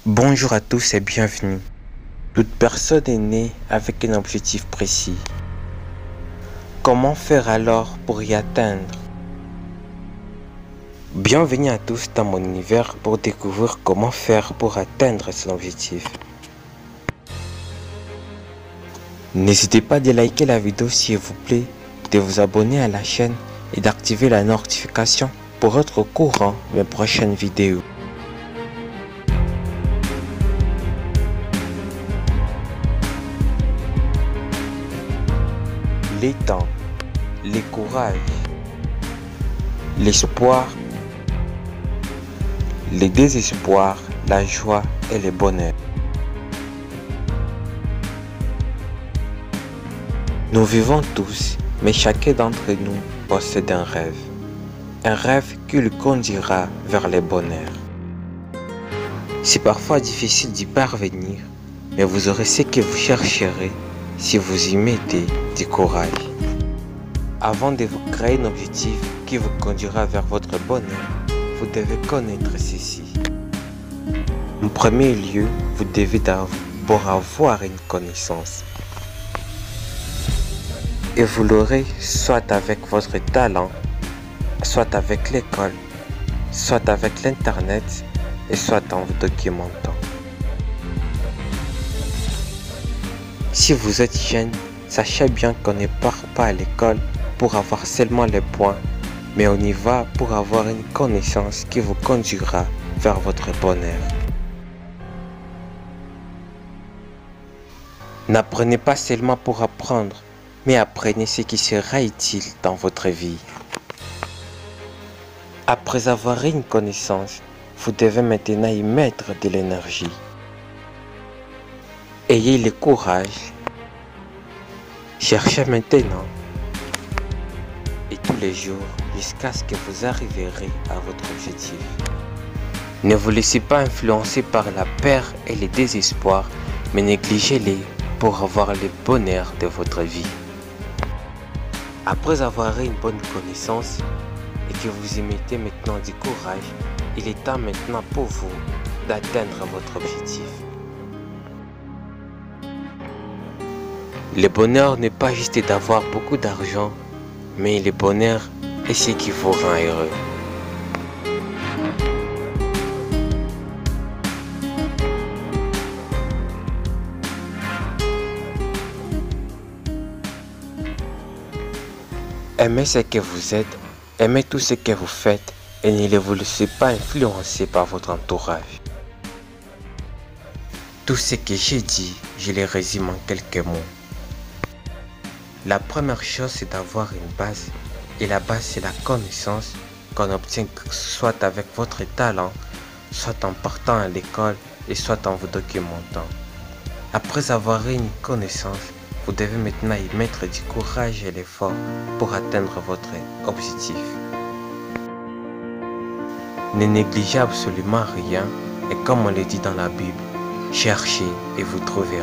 Bonjour à tous et bienvenue. Toute personne est née avec un objectif précis. Comment faire alors pour y atteindre? Bienvenue à tous dans mon univers pour découvrir comment faire pour atteindre son objectif. N'hésitez pas de liker la vidéo s'il vous plaît, de vous abonner à la chaîne et d'activer la notification pour être au courant de mes prochaines vidéos. Les temps, les courages, l'espoir, le désespoir, la joie et le bonheur. Nous vivons tous, mais chacun d'entre nous possède un rêve qui le conduira vers le bonheur. C'est parfois difficile d'y parvenir, mais vous aurez ce que vous chercherez si vous y mettez du courage. Avant de vous créer un objectif qui vous conduira vers votre bonheur, vous devez connaître ceci. En premier lieu, vous devez d'abord avoir une connaissance. Et vous l'aurez soit avec votre talent, soit avec l'école, soit avec l'internet et soit en vous documentant. Si vous êtes jeune, sachez bien qu'on ne part pas à l'école pour avoir seulement les points, mais on y va pour avoir une connaissance qui vous conduira vers votre bonheur. N'apprenez pas seulement pour apprendre, mais apprenez ce qui sera utile dans votre vie. Après avoir une connaissance, vous devez maintenant y mettre de l'énergie. Ayez le courage. Cherchez maintenant et tous les jours jusqu'à ce que vous arriverez à votre objectif. Ne vous laissez pas influencer par la peur et le désespoir, mais négligez-les pour avoir le bonheur de votre vie. Après avoir une bonne connaissance et que vous y mettez maintenant du courage, il est temps maintenant pour vous d'atteindre votre objectif. Le bonheur n'est pas juste d'avoir beaucoup d'argent, mais le bonheur est ce qui vous rend heureux. Aimez ce que vous êtes, aimez tout ce que vous faites et ne vous laissez pas influencer par votre entourage. Tout ce que j'ai dit, je le résume en quelques mots. La première chose, c'est d'avoir une base. Et la base, c'est la connaissance qu'on obtient soit avec votre talent, soit en partant à l'école et soit en vous documentant. Après avoir une connaissance, vous devez maintenant y mettre du courage et l'effort pour atteindre votre objectif. Ne négligez absolument rien et comme on le dit dans la Bible, cherchez et vous trouverez.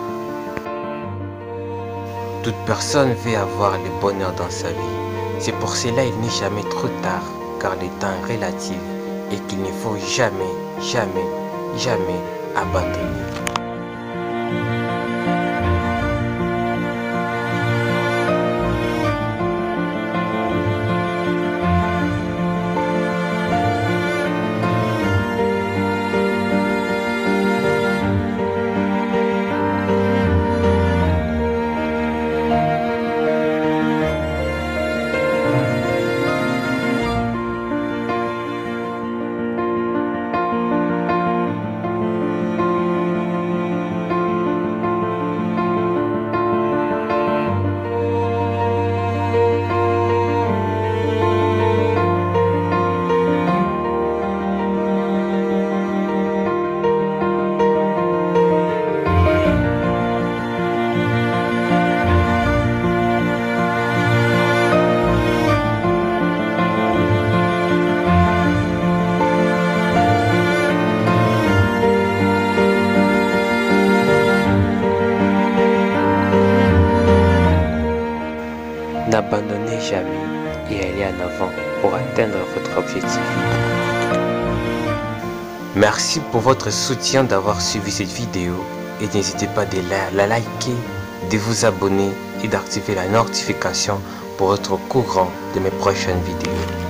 Toute personne veut avoir le bonheur dans sa vie. C'est pour cela qu'il n'est jamais trop tard, car le temps est relatif et qu'il ne faut jamais, jamais, jamais abandonner. N'abandonnez jamais et allez en avant pour atteindre votre objectif. Merci pour votre soutien d'avoir suivi cette vidéo et n'hésitez pas de la liker, de vous abonner et d'activer la notification pour être au courant de mes prochaines vidéos.